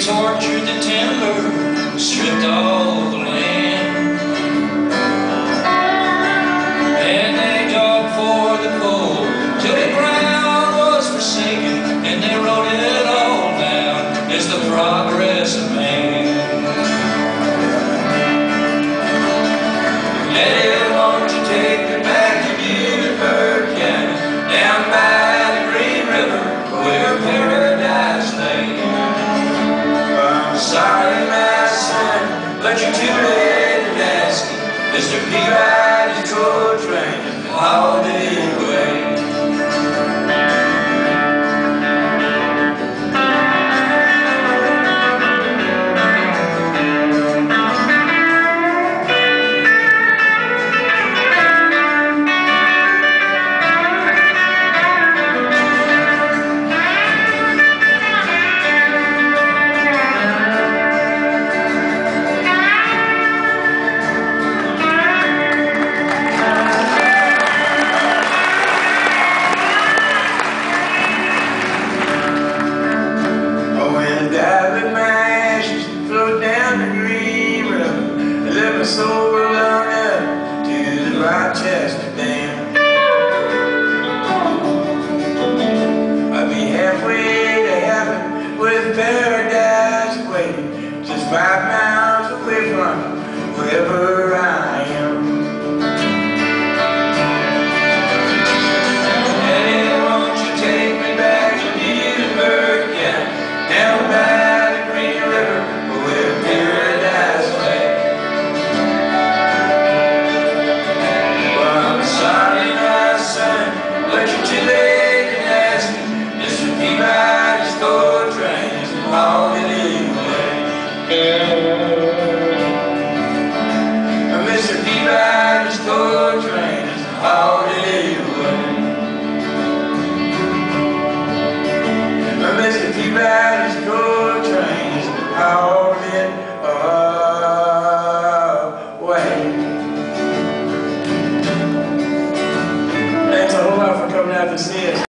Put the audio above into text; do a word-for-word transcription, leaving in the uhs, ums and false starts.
tortured the timber, stripped all the land, and they dug for the coal till the ground was forsaken, and they wrote it all down as the progress of man. Daddy, won't you take me back to Beautiful County, down by the Green River where paradise lay? Sorry, my son, but you're too late to ask it. Mister Peabody's coal train hauled it away. So we're up to the Rochester Dam. I'll be halfway to heaven with paradise waiting, just five miles away from wherever I am. Daddy, won't you take me back to Beautiful County, down by the Green River where paradise lay? But you're too late to ask me. Mister Peabody's coal train is hauled it away. Mister Peabody's coal train is hauled it away. Mister Peabody's coal train is hauled it away. Thanks a whole lot for coming out to see us.